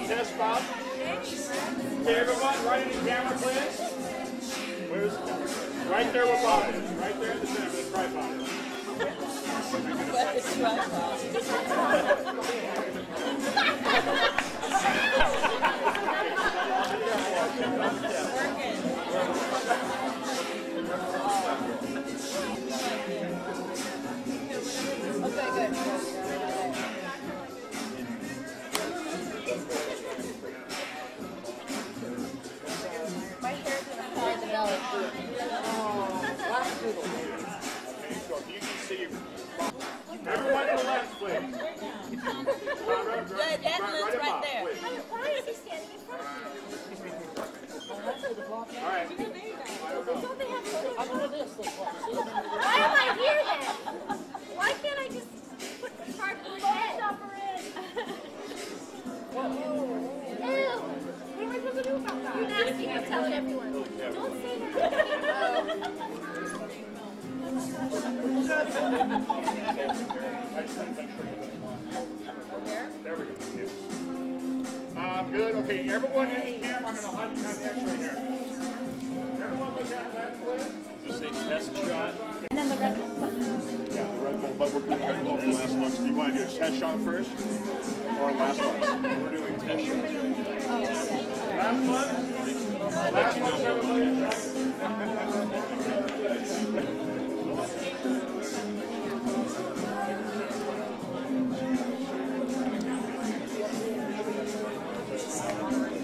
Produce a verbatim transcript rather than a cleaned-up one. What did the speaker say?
test, Bob. Okay, everyone, right in the camera, please. Where's, right there where Bob is. Right there in the center of the tripod. Where's the tripod? Okay, good. My hair's gonna fall in the belly. So if you can see, everyone to the left, please. Good, that looks right there. Why is he standing in front of me? All right. Don't they have photos? Why am I here then? Why can't I just put the cardboard head? Ew! What am I supposed to do about that? You're nasty. I'm telling everyone. Don't say that. There we go. Um, good. Okay, everyone in the camera, I'm going to hug you on the X-ray here. Everyone look at that, please. Is this a test shot? And then the red one. Yeah, the red one, but we're doing red one last one. Do you want to do a test shot first? Or last one? We're doing test shots. Last one? Last one, everybody. Thank you.